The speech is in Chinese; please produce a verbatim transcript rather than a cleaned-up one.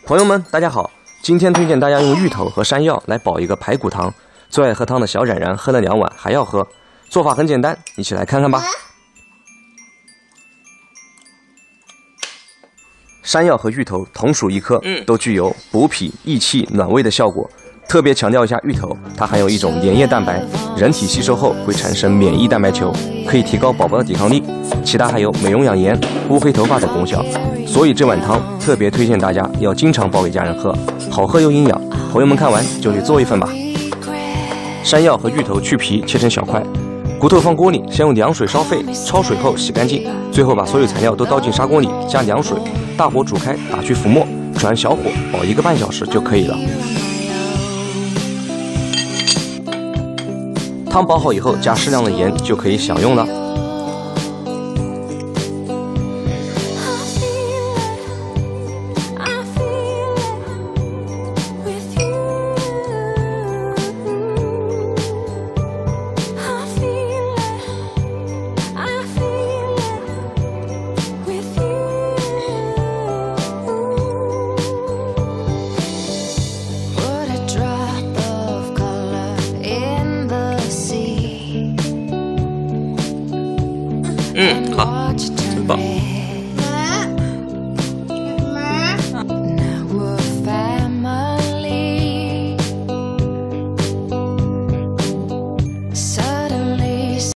朋友们，大家好！今天推荐大家用芋头和山药来煲一个排骨汤。最爱喝汤的小冉冉喝了两碗，还要喝。做法很简单，一起来看看吧。山药和芋头同属一科，都具有补脾益气、暖胃的效果。特别强调一下芋头，它含有一种粘液蛋白，人体吸收后会产生免疫蛋白球，可以提高宝宝的抵抗力。其他还有美容养颜、乌黑头发的功效。所以这碗汤特别推荐大家要经常煲给家人喝，好喝又营养。朋友们看完就去做一份吧。山药和芋头去皮切成小块，骨头放锅里，先用凉水烧沸，焯水后洗干净，最后把所有材料都倒进砂锅里，加凉水，大火煮开，打去浮沫，转小火煲一个半小时就可以了。汤煲好以后，加适量的盐就可以享用了。